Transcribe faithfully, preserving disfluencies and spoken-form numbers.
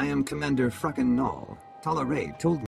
I am Commander Frackin Null. Tala Ray told me